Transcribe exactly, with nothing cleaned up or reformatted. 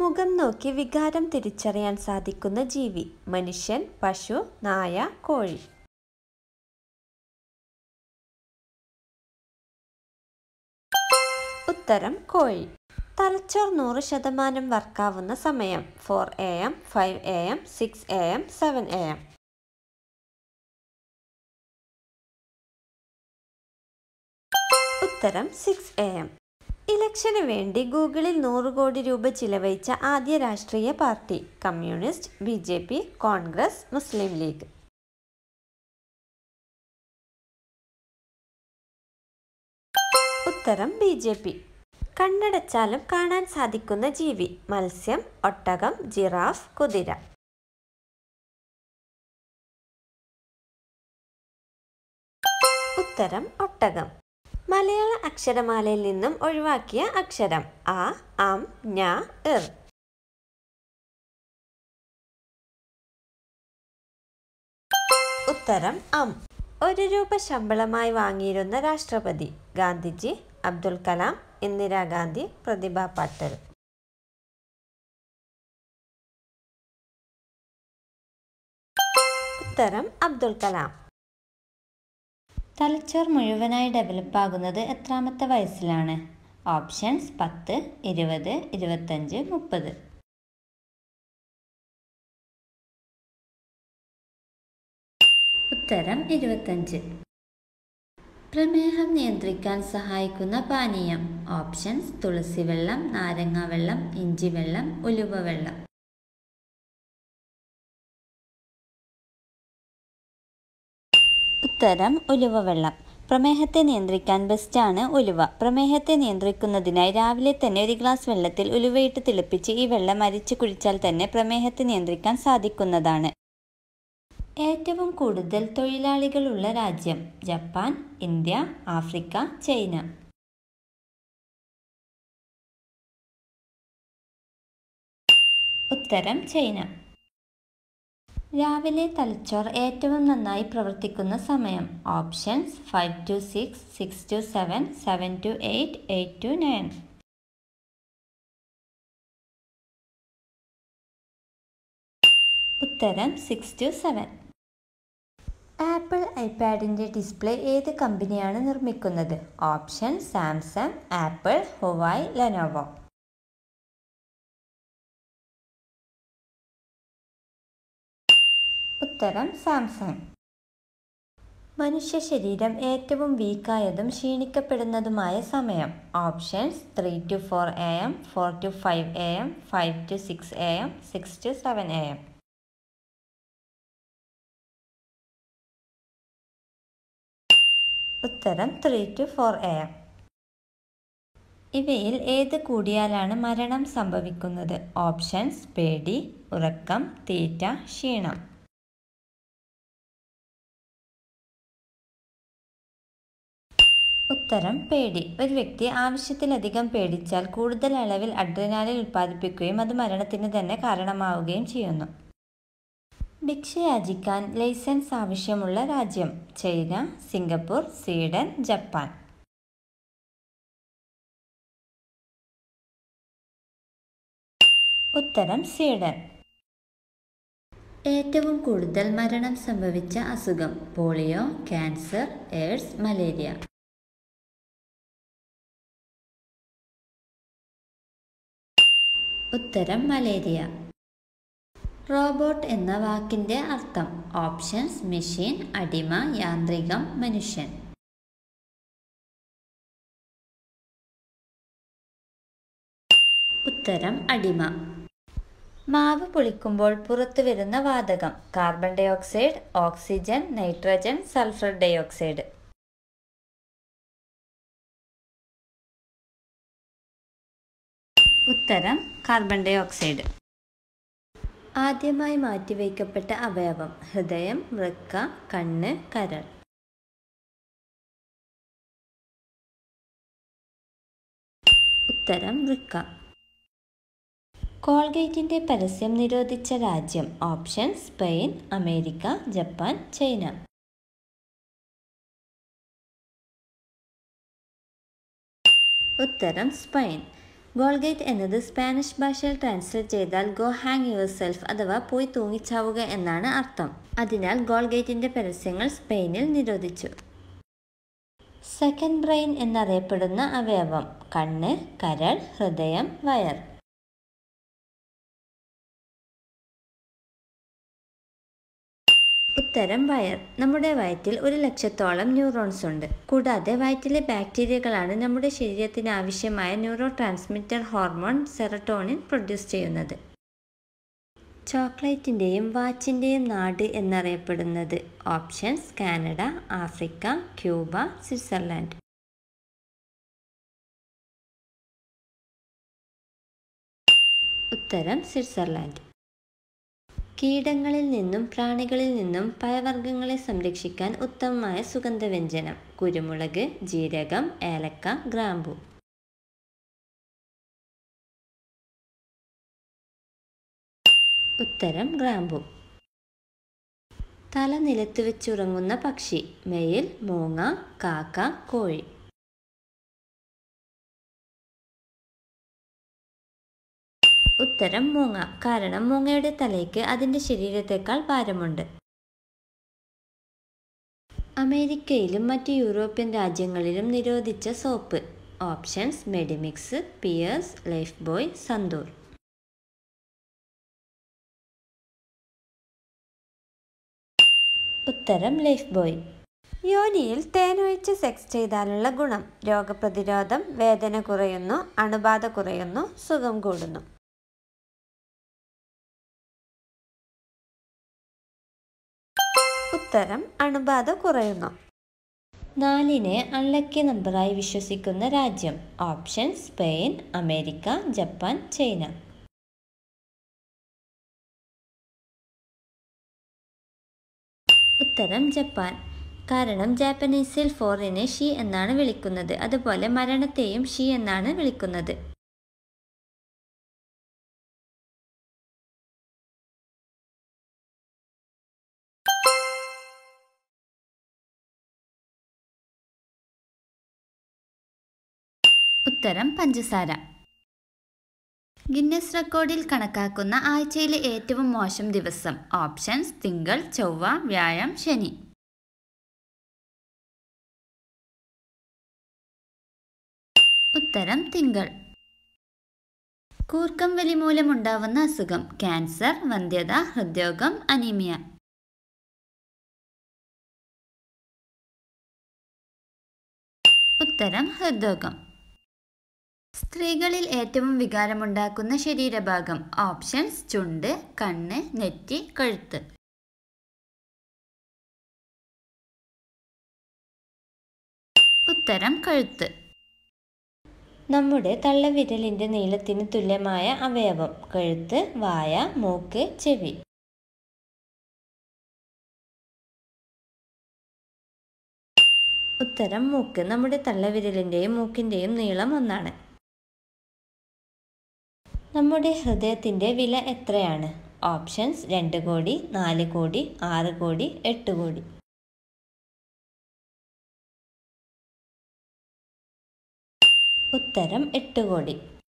മുഖം നോക്കി വികാരം തിരിച്ചറിയാൻ സാധിക്കുന്ന ജീവി. മനുഷ്യൻ, പശു, നായ, കോഴി. ഉത്തരം കോഴി. തലച്ചോർ നൂറ് ശതമാനം വർക്കാവുന്ന സമയം. Four A M, five A M, six A M, seven A M. ഉത്തരം സിക്സ് എ എം. ഇലക്ഷന് വേണ്ടി ഗൂഗിളിൽ നൂറ് കോടി രൂപ ചിലവഴിച്ച ആദ്യ രാഷ്ട്രീയ പാർട്ടി. Communist, B J P, Congress, Muslim League. ഉത്തരം ബി ജെ പി. കണ്ണടച്ചാലും കാണാൻ സാധിക്കുന്ന ജീവി. മത്സ്യം, ഒട്ടകം, ജിറാഫ്, കുതിര. ഉത്തരം ഒട്ടകം. മലയാള അക്ഷരമാലയിൽ നിന്നും ഒഴിവാക്കിയ അക്ഷരം. അ, അം, ഞ, ഇർ. ഉത്തരം അം. ഒരു രൂപ ശമ്പളമായി വാങ്ങിയിരുന്ന രാഷ്ട്രപതി. ഗാന്ധിജി, അബ്ദുൽ കലാം, ഇന്ദിരാഗാന്ധി, പ്രതിഭ പാട്ടീൽ. ഉത്തരം അബ്ദുൽ കലാം. തലച്ചോർ മുഴുവനായി ഡെവലപ്പ് ആകുന്നത് എത്രാമത്തെ വയസ്സിലാണ്? ഓപ്ഷൻസ് പത്ത്, ഇരുപത്, ഇരുപത്തഞ്ച്, മുപ്പത്. ഉത്തരം ഇരുപത്തഞ്ച്. പ്രമേഹം നിയന്ത്രിക്കാൻ സഹായിക്കുന്ന പാനീയം. ഓപ്ഷൻസ് തുളസിവെള്ളം, നാരങ്ങാവെള്ളം, ഇഞ്ചിവെള്ളം, ഉലുവവെള്ളം. ഉത്തരം ഉലുവവെള്ളം. പ്രമേഹത്തെ നിയന്ത്രിക്കാൻ ബെസ്റ്റാണ് ഉലുവ. പ്രമേഹത്തെ നിയന്ത്രിക്കുന്നതിനായി രാവിലെ തന്നെ ഒരു ഗ്ലാസ് വെള്ളത്തിൽ ഉലുവയിട്ട് തിളപ്പിച്ച് ഈ വെള്ളം അരിച്ചു കുടിച്ചാൽ തന്നെ പ്രമേഹത്തെ നിയന്ത്രിക്കാൻ സാധിക്കുന്നതാണ്. ഏറ്റവും കൂടുതൽ തൊഴിലാളികളുള്ള രാജ്യം. Japan, India, Africa, China. ഉത്തരം ചൈന. രാവിലെ തലച്ചോർ ഏറ്റവും നന്നായി പ്രവർത്തിക്കുന്ന സമയം. Options five to six, six to seven, seven to eight, eight to nine. ഉത്തരം സിക്സ് ടു സെവൻ. ആപ്പിൾ ഐപാഡിൻ്റെ ഡിസ്പ്ലേ ഏത് കമ്പനിയാണ് നിർമ്മിക്കുന്നത്? Option Samsung, Apple, Huawei, Lenovo. ഉത്തരം സാംസങ്. മനുഷ്യ ശരീരം ഏറ്റവും വീക്കായതും ക്ഷീണിക്കപ്പെടുന്നതുമായ സമയം. Options three to four A M, four to five A M, five to six A M, six to seven A M. ഉത്തരം three to four A M. ഇവയിൽ ഏത് കൂടിയാലാണ് മരണം സംഭവിക്കുന്നത്? ഓപ്ഷൻസ് പേടി, ഉറക്കം, തീറ്റ, ക്ഷീണം. ഉത്തരം പേടി. ഒരു വ്യക്തി ആവശ്യത്തിലധികം പേടിച്ചാൽ കൂടുതൽ അളവിൽ അഡ്രിനാലിൻ ഉൽപ്പാദിപ്പിക്കുകയും അത് മരണത്തിന് തന്നെ കാരണമാവുകയും ചെയ്യുന്നു. ഭിക്ഷയാചിക്കാൻ ലൈസൻസ് ആവശ്യമുള്ള രാജ്യം. China, Singapore, Sweden, Japan. ഉത്തരം സ്വീഡൻ. ഏറ്റവും കൂടുതൽ മരണം സംഭവിച്ച അസുഖം. Polio, cancer, AIDS, malaria. ഉത്തരം മലേറിയ. റോബോട്ട് എന്ന വാക്കിൻ്റെ അർത്ഥം. ഓപ്ഷൻസ് മെഷീൻ, അടിമ, യാന്ത്രികം, മനുഷ്യൻ. ഉത്തരം അടിമ. മാവ് പൊളിക്കുമ്പോൾ പുറത്തു വരുന്ന വാതകം. Carbon dioxide, oxygen, nitrogen, sulphur dioxide. ഉത്തരം കാർബൺ ഡൈ ഓക്സൈഡ്. ആദ്യമായി മാറ്റിവയ്ക്കപ്പെട്ട അവയവം. ഹൃദയം, വൃക്ക, കണ്ണ്, കരൾ. ഉത്തരം വൃക്ക. കോൾഗേറ്റിൻ്റെ പരസ്യം നിരോധിച്ച രാജ്യം. Option Spain, America, Japan, China. ഉത്തരം സ്പെയിൻ. ഗോൾഗേറ്റ് എന്നത് സ്പാനിഷ് ഭാഷയിൽ ട്രാൻസ്ലേറ്റ് ചെയ്താൽ ഗോ ഹാങ് യുവർ സെൽഫ് അഥവാ പോയി തൂങ്ങിച്ചാവുക എന്നാണ് അർത്ഥം. അതിനാൽ ഗോൾഗേറ്റിന്റെ പരസ്യങ്ങൾ സ്പെയിനിൽ നിരോധിച്ചു. സെക്കൻഡ് ബ്രെയിൻ എന്നറിയപ്പെടുന്ന അവയവം: കണ്ണ്, കരൾ, ഹൃദയം, വയർ. ഉത്തരം വയർ. നമ്മുടെ വയറ്റിൽ ഒരു ലക്ഷത്തോളം ന്യൂറോൺസ് ഉണ്ട്. കൂടാതെ വയറ്റിലെ ബാക്ടീരിയകളാണ് നമ്മുടെ ശരീരത്തിന് ആവശ്യമായ neurotransmitter hormone serotonin produce ചെയ്യുന്നത്. ചോക്ലേറ്റിൻ്റെയും വാച്ചിൻ്റെയും നാട് എന്നറിയപ്പെടുന്നത്: options: Canada, Africa, Cuba, Switzerland. ഉത്തരം സ്വിറ്റ്സർലാൻഡ്. കീടങ്ങളിൽ നിന്നും പ്രാണികളിൽ നിന്നും പഴവർഗ്ഗങ്ങളെ സംരക്ഷിക്കാൻ ഉത്തമമായ സുഗന്ധവ്യഞ്ജനം: കുരുമുളക്, ജീരകം, ഏലക്ക, ഗ്രാമ്പു. ഉത്തരം ഗ്രാമ്പു. തല നിലത്ത് വെച്ചുറങ്ങുന്ന പക്ഷി: മയിൽ, മൂങ്ങ, കാക്ക, കോഴി. ഉത്തരം മൂങ്ങ. കാരണം മൂങ്ങയുടെ തലയ്ക്ക് അതിൻ്റെ ശരീരത്തേക്കാൾ ഭാരമുണ്ട്. അമേരിക്കയിലും മറ്റ് യൂറോപ്യൻ രാജ്യങ്ങളിലും നിരോധിച്ച soap: options: Medimix, Pears, Lifebuoy, Santoor. ഉത്തരം ലൈഫ് ബോയ്. യോനിയിൽ തേനൊഴിച്ച് സെക്സ് ചെയ്താലുള്ള ഗുണം: രോഗപ്രതിരോധം, വേദന കുറയുന്നു, അണുബാധ കുറയുന്നു, സുഖം കൂടുന്നു. ഉത്തരം അണുബാധ കുറയുന്നു. നാലിനെ അൺലക്കി നമ്പറായി വിശ്വസിക്കുന്ന രാജ്യം: option: Spain, America, Japan, China. ഉത്തരം ജപ്പാൻ. കാരണം ജാപ്പനീസിൽ ഫോറിനെ ഷി എന്നാണ് വിളിക്കുന്നത്. അതുപോലെ മരണത്തെയും ഷി എന്നാണ് വിളിക്കുന്നത്. ഉത്തരം പഞ്ചസാര. ഗിന്നസ് റെക്കോർഡിൽ കണക്കാക്കുന്ന ആഴ്ചയിലെ ഏറ്റവും മോശം ദിവസം: ഓപ്ഷൻസ്: തിങ്കൾ, ചൊവ്വ, വ്യാഴം, ശനി. ഉത്തരം തിങ്കൾ. കൂർക്കം വലി മൂലമുണ്ടാവുന്ന അസുഖം: ക്യാൻസർ, വന്ധ്യത, ഹൃദ്രോഗം, അനീമിയ. ഉത്തരം ഹൃദ്രോഗം. സ്ത്രീകളിൽ ഏറ്റവും വികാരമുണ്ടാക്കുന്ന ശരീരഭാഗം: ഓപ്ഷൻസ്: ചുണ്ട്, കണ്ണ്, നെറ്റി, കഴുത്ത്. ഉത്തരം കഴുത്ത്. നമ്മുടെ തള്ളവിരലിന്റെ നീളത്തിന് തുല്യമായ അവയവം: കഴുത്ത്, വായ, മൂക്ക്, ചെവി. ഉത്തരം മൂക്ക്. നമ്മുടെ തള്ളവിരലിന്റെയും മൂക്കിന്റെയും നീളം ഒന്നാണ്. നമ്മുടെ ഹൃദയത്തിന്റെ വില എത്രയാണ്? ഓപ്ഷൻസ്: രണ്ട് കോടി, നാല് കോടി, ആറ് കോടി, എട്ട് കോടി. ഉത്തരം എട്ട് കോടി.